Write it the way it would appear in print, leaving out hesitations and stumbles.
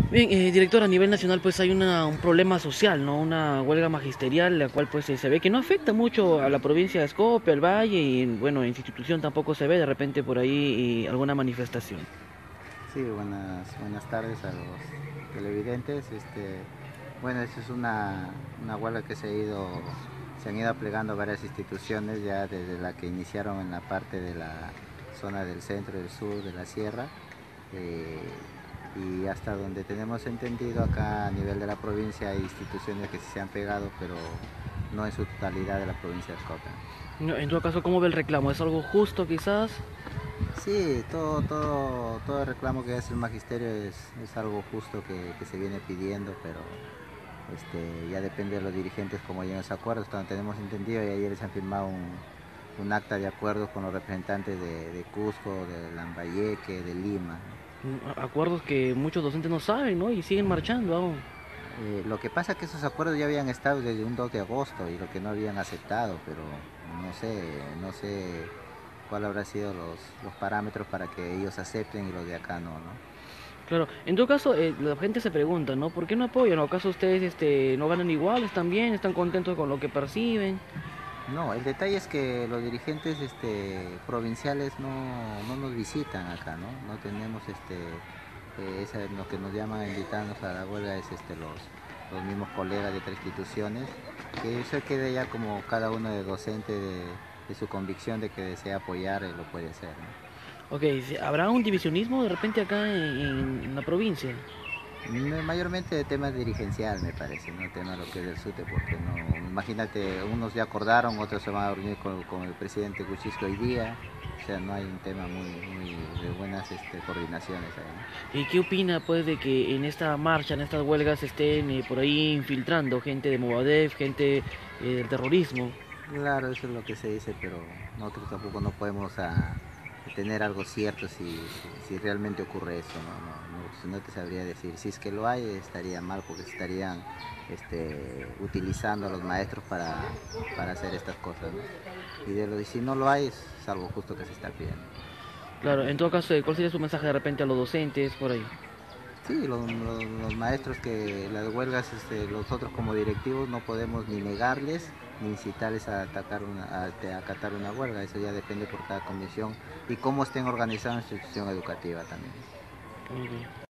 Bien, director, a nivel nacional pues hay un problema social, ¿no? Una huelga magisterial, la cual pues se ve que no afecta mucho a la provincia de Escope, al Valle y bueno, en institución tampoco se ve de repente por ahí alguna manifestación. Sí, buenas tardes a los televidentes. Bueno, esta es una huelga que se han ido aplegando varias instituciones ya desde la que iniciaron en la parte de la zona del centro, del sur, de la sierra, eh, y hasta donde tenemos entendido acá a nivel de la provincia hay instituciones que sí se han pegado, pero no en su totalidad de la provincia de Escocia. No, en todo caso, ¿cómo ve el reclamo? ¿Es algo justo quizás? Sí, todo el reclamo que hace el magisterio es algo justo que se viene pidiendo, pero ya depende de los dirigentes como lleguen los acuerdos. Cuando tenemos entendido y ayer se han firmado un acta de acuerdos con los representantes de Cusco, de Lambayeque, de Lima. Acuerdos que muchos docentes no saben, ¿no? Y siguen marchando aún. Lo que pasa es que esos acuerdos ya habían estado desde un 2 de agosto y lo que no habían aceptado, pero no sé cuál habrá sido los parámetros para que ellos acepten y los de acá no. Claro, en todo caso, la gente se pregunta, ¿no? ¿Por qué no apoyan? ¿O acaso ustedes no ganan iguales también? ¿Están contentos con lo que perciben? No, el detalle es que los dirigentes provinciales no nos visitan acá, ¿no? No tenemos lo que nos llaman a invitarnos a la huelga es los mismos colegas de otras instituciones, que eso quede ya como cada uno de docente de su convicción de que desea apoyar, lo puede hacer, ¿no? Ok, ¿habrá un divisionismo de repente acá en la provincia? Mayormente de temas dirigencial me parece, no tema lo que es del SUTE, porque no, imagínate, unos ya acordaron, otros se van a reunir con el presidente Kuczynski hoy día, o sea, no hay un tema muy de buenas coordinaciones ahí, ¿Y qué opina pues de que en esta marcha, en estas huelgas estén por ahí infiltrando gente de Movadef, gente del terrorismo? ¿no? Claro, eso es lo que se dice, pero nosotros tampoco no podemos tener algo cierto si realmente ocurre eso, no te sabría decir. Si es que lo hay, estaría mal porque estarían utilizando a los maestros para hacer estas cosas, ¿no? Y si no lo hay, es algo justo que se está pidiendo. Claro, en todo caso, ¿cuál sería su mensaje de repente a los docentes por ahí? Sí, los maestros que las huelgas, nosotros como directivos no podemos ni negarles ni incitarles a acatar una huelga, eso ya depende por cada comisión y cómo estén organizadas la institución educativa también. Ok.